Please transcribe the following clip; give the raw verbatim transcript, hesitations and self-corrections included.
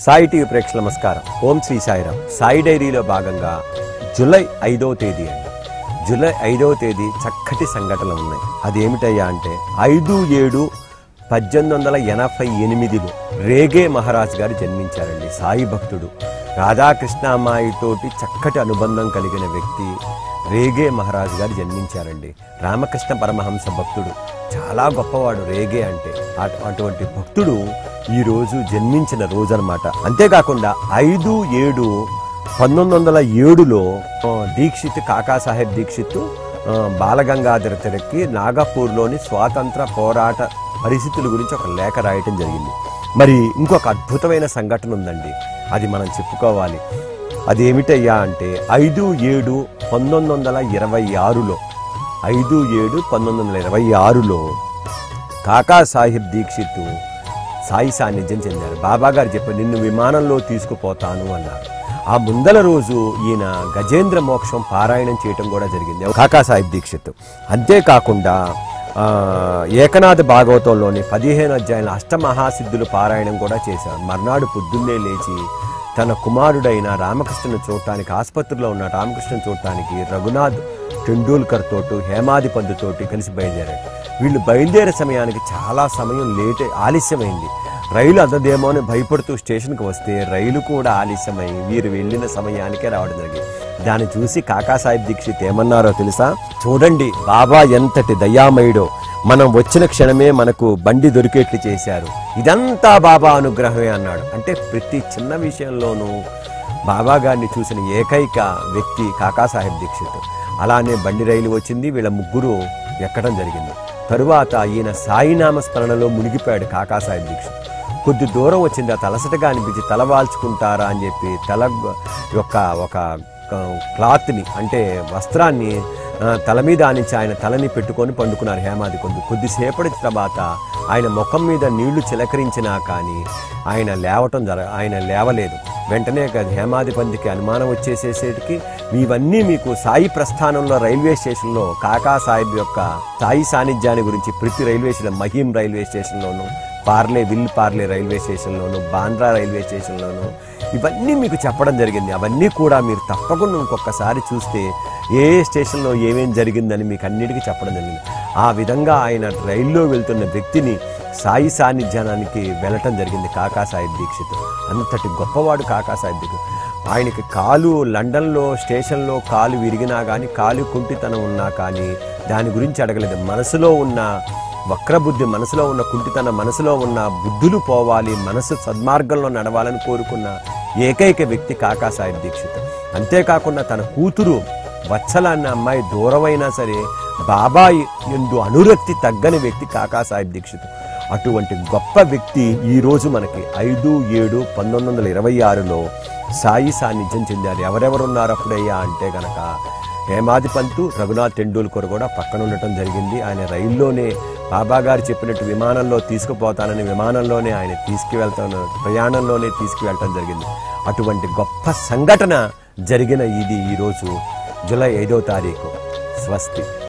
Sai TV ప్రేక్షకుల నమస్కారం. ఓం శ్రీ సాయిరామ్. సాయి డైరీలో భాగంగా జూలై ఐదవ తేదీ అండి. జూలై ఐదవ తేదీ చక్కటి సంఘటనలు ఉన్నాయి. అది ఏమిటయ్యా అంటే ఐదు ఏడు పద్దెనిమిది వందల ఎనభై ఎనిమిదిలో రేగే మహారాజ్ గారు జన్మించారండి. సాయి భక్తుడు, రాధాకృష్ణ అమ్మాయితోటి చక్కటి అనుబంధం కలిగిన వ్యక్తి రేగే మహారాజ్ గారు జన్మించారండి. రామకృష్ణ పరమహంస భక్తుడు, చాలా గొప్పవాడు రేగే అంటే. అటువంటి భక్తుడు ఈరోజు జన్మించిన రోజు అనమాట. అంతేకాకుండా ఐదు ఏడు పంతొమ్మిది వందల ఏడులో దీక్షిత్ కాకాసాహెబ్ దీక్షిత్ బాలగంగాధర తిలక్కి నాగపూర్లోని స్వాతంత్ర పోరాట పరిస్థితుల గురించి ఒక లేఖ రాయటం జరిగింది. మరి ఇంకొక అద్భుతమైన సంఘటన ఉందండి, అది మనం చెప్పుకోవాలి. అది ఏమిటయ్యా అంటే ఐదు ఏడు పంతొమ్మిది వందల ఇరవై ఆరులో ఐదు ఏడు పంతొమ్మిది వందల ఇరవై ఆరులో కాకాసాహెబ్ దీక్షిత్ సాయి సాన్నిధ్యం చెందారు. బాబా గారు చెప్పారు, నిన్ను విమానంలో తీసుకుపోతాను అన్నారు. ఆ ముందల రోజు ఈయన గజేంద్ర మోక్షం పారాయణం చేయటం కూడా జరిగింది కాకాసాహెబ్ దీక్షిత్. అంతేకాకుండా ఏకనాథ భాగవతంలోని పదిహేను అధ్యాయుల అష్టమహాసిద్ధులు పారాయణం కూడా చేశారు. మర్నాడు పొద్దున్నే లేచి తన కుమారుడైన రామకృష్ణను చూడటానికి, ఆసుపత్రిలో ఉన్న రామకృష్ణను చూడటానికి రఘునాథ్ టెండూల్కర్ తోటి హేమాది పంతుతోటి కలిసి బయలుదేరాడు. వీళ్ళు బయలుదేరే సమయానికి చాలా సమయం లేట్ ఆలస్యమైంది. రైలు అందదేమో అని భయపడుతూ స్టేషన్కి వస్తే రైలు కూడా ఆలస్యమై వీరు వెళ్ళిన సమయానికే రావడం జరిగింది. దాన్ని చూసి కాకాసాహెబ్ దీక్షిత్ ఏమన్నారో తెలుసా? చూడండి బాబా ఎంతటి దయామయుడో, మనం వచ్చిన క్షణమే మనకు బండి దొరికేట్లు చేశారు, ఇదంతా బాబా అనుగ్రహమే అన్నాడు. అంటే ప్రతి చిన్న విషయంలోనూ బాబా గారిని చూసిన ఏకైక వ్యక్తి కాకాసాహెబ్ దీక్షిత్. అలానే బండి రైలు వచ్చింది, వీళ్ళ ముగ్గురు ఎక్కడం జరిగింది. తరువాత ఈయన సాయినామ స్మరణలో మునిగిపోయాడు కాకాసాహెబ్ దీక్షిత్. కొద్ది దూరం వచ్చింది, ఆ తలసటగా అనిపించి తల వాల్చుకుంటారా అని చెప్పి తల యొక్క ఒక క్లాత్ని అంటే వస్త్రాన్ని తల మీద ఆనించి ఆయన తలని పెట్టుకొని పండుకున్నారు హేమాది కొందు. కొద్దిసేపటి తర్వాత ఆయన ముఖం మీద నీళ్లు చిలకరించినా కానీ ఆయన లేవటం జర ఆయన లేవలేదు. వెంటనే హేమాది పందికి అనుమానం వచ్చేసేసేటికి ఇవన్నీ మీకు సాయి ప్రస్థానంలో రైల్వే స్టేషన్లో కాకాసాహెబ్ యొక్క సాయి సాన్నిధ్యాన్ని గురించి ప్రతి రైల్వే స్టేషన్, మహీం రైల్వే స్టేషన్లోను, పార్లే విల్ పార్లే రైల్వే స్టేషన్లోను, బాంద్రా రైల్వే స్టేషన్లోను ఇవన్నీ మీకు చెప్పడం జరిగింది. అవన్నీ కూడా మీరు తప్పకుండా ఇంకొకసారి చూస్తే ఏ స్టేషన్లో ఏమేం జరిగిందని మీకు అన్నిటికీ చెప్పడం జరిగింది. ఆ విధంగా ఆయన రైల్లో వెళ్తున్న వ్యక్తిని సాయి సాన్నిధ్యానానికి వెళ్ళటం జరిగింది కాకాసాహెబ్ దీక్షిత్. అంతటి గొప్పవాడు కాకాసాహెబ్ దీక్షిత్. ఆయనకి కాలు లండన్లో స్టేషన్లో కాలు విరిగినా కానీ, కాలు కుంటితనం ఉన్నా కానీ దాని గురించి అడగలేదు. మనసులో ఉన్న వక్రబుద్ధి, మనసులో ఉన్న కుంటితన, మనసులో ఉన్న బుద్ధులు పోవాలి, మనసు సద్మార్గంలో నడవాలని కోరుకున్న ఏకైక వ్యక్తి కాకాసాహెబ్ దీక్షిత్. అంతేకాకుండా తన కూతురు వత్సల అన్న అమ్మాయి దూరమైనా సరే బాబా యందు అనురక్తి తగ్గని వ్యక్తి కాకాసాహెబ్ దీక్షిత్. అటువంటి గొప్ప వ్యక్తి ఈరోజు మనకి ఐదు ఏడు పంతొమ్మిది వందల ఇరవై ఆరులో సాయి సాన్నిధ్యం చెందారు. ఎవరెవరున్నారు అప్పుడయ్యా అంటే గనక హేమాది పంతు, రఘునాథ్ టెండూల్కర్ కూడా పక్కన ఉండటం జరిగింది. ఆయన రైల్లోనే బాబా గారు చెప్పినట్టు విమానంలో తీసుకుపోతానని విమానంలోనే ఆయన తీసుకువెళ్తాను ప్రయాణంలోనే తీసుకువెళ్ళటం జరిగింది. అటువంటి గొప్ప సంఘటన జరిగిన ఇది ఈరోజు జూలై ఐదవ తారీఖు. స్వస్తి.